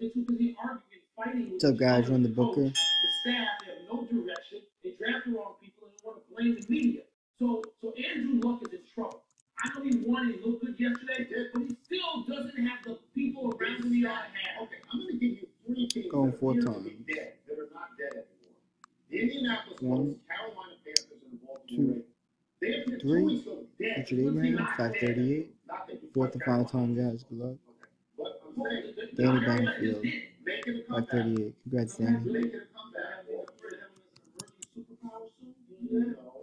What's up, guys? Run the Booker. Going four times. One, two, three. Richard Abraham, 538. Fourth and final time, guys. Good luck. Danny Banfield, 538. Congrats, Danny.